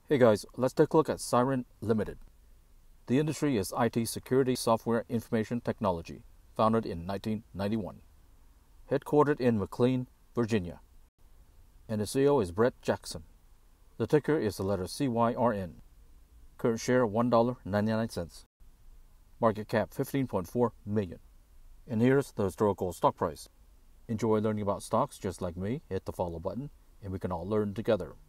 Hey guys, let's take a look at Cyren Ltd. The industry is IT security software information technology, founded in 1991. Headquartered in McLean, Virginia. And the CEO is Brett Jackson. The ticker is the letter CYRN. Current share $1.99. Market cap $15.4 million. And here's the historical stock price. Enjoy learning about stocks just like me? Hit the follow button and we can all learn together.